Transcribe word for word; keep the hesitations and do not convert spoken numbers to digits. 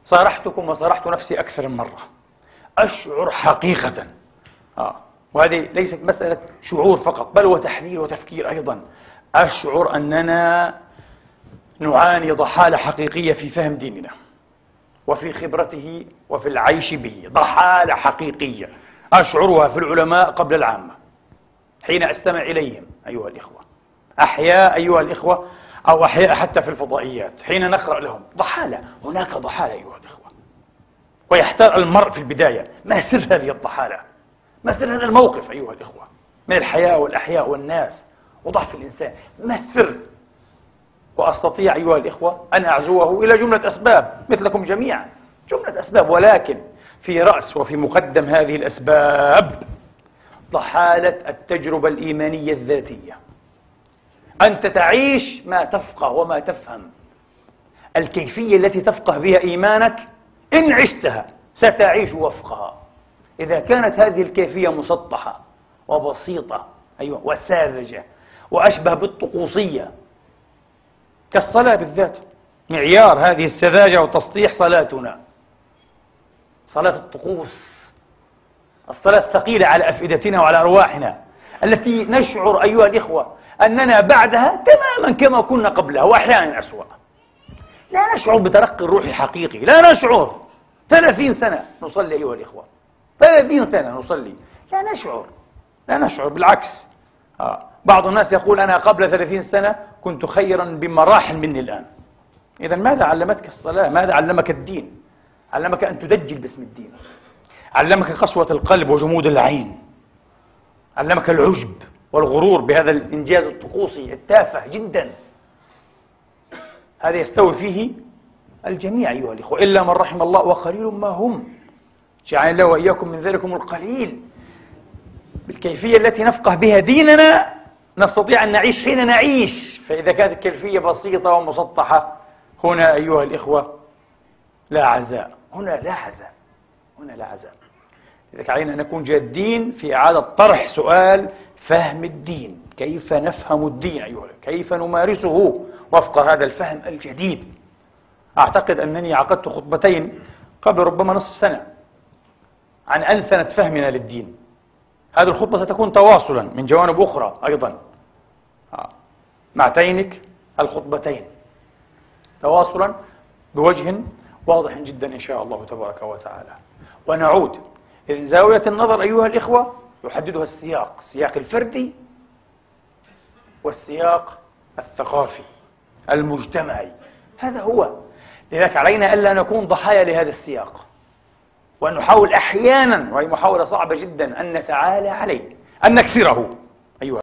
صارحتكم وصارحت نفسي أكثر من مرة، أشعر حقيقة آه. وهذه ليست مسألة شعور فقط، بل وتحليل وتفكير أيضا. أشعر أننا نعاني ضحالة حقيقية في فهم ديننا وفي خبرته وفي العيش به، ضحالة حقيقية أشعرها في العلماء قبل العامة حين أستمع إليهم أيها الإخوة، أحياء أيها الإخوة، أو أحياء حتى في الفضائيات حين نقرأ لهم. ضحالة، هناك ضحالة أيها الإخوة، ويحتار المرء في البداية ما سر هذه الضحالة، ما سر هذا الموقف أيها الإخوة من الحياة والأحياء والناس وضعف الإنسان، ما السر؟ وأستطيع أيها الإخوة أن أعزوه إلى جملة أسباب مثلكم جميعا، جملة أسباب، ولكن في رأس وفي مقدم هذه الأسباب ضحالة التجربة الإيمانية الذاتية. أنت تعيش ما تفقه وما تفهم، الكيفية التي تفقه بها إيمانك إن عشتها ستعيش وفقها. إذا كانت هذه الكيفية مسطحة وبسيطة أيوة وساذجة وأشبه بالطقوسية كالصلاة بالذات، معيار هذه السذاجة والتسطيح صلاتنا، صلاة الطقوس، الصلاة الثقيلة على أفئدتنا وعلى أرواحنا، التي نشعر أيها الإخوة أننا بعدها تماما كما كنا قبلها وأحيانا أسوأ. لا نشعر بترقي الروحي حقيقي، لا نشعر. ثلاثين سنة نصلي أيها الإخوة، ثلاثين سنة نصلي، لا نشعر، لا نشعر، بالعكس. آه. بعض الناس يقول أنا قبل ثلاثين سنة كنت خيرا بمراحل مني الآن. إذا ماذا علمتك الصلاة؟ ماذا علمك الدين؟ علمك أن تدجل باسم الدين، علمك قسوة القلب وجمود العين، علمك العجب والغرور بهذا الإنجاز الطقوسي التافه جدا. هذا يستوي فيه الجميع أيها الإخوة إلا من رحم الله، وقليل ما هم، جعلنا الله وإياكم من ذلكم القليل. بالكيفية التي نفقه بها ديننا نستطيع أن نعيش حين نعيش. فإذا كانت الكيفية بسيطة ومسطحة، هنا أيها الإخوة لا عزاء، هنا لا عزاء، هنا لا عزاء. لذلك علينا أن نكون جادين في إعادة طرح سؤال فهم الدين، كيف نفهم الدين أيها الإخوة، كيف نمارسه وفق هذا الفهم الجديد. أعتقد أنني عقدت خطبتين قبل ربما نصف سنة عن ألسنة فهمنا للدين. هذه الخطبة ستكون تواصلا من جوانب أخرى أيضا مع تينك الخطبتين، تواصلا بوجه واضح جدا إن شاء الله تبارك وتعالى. ونعود إذن زاوية النظر أيها الإخوة يحددها السياق، السياق الفردي والسياق الثقافي المجتمعي، هذا هو. لذلك علينا ألا نكون ضحايا لهذا السياق، وأن نحاول أحيانا، وهي محاولة صعبة جدا، أن نتعالى عليه، أن نكسره.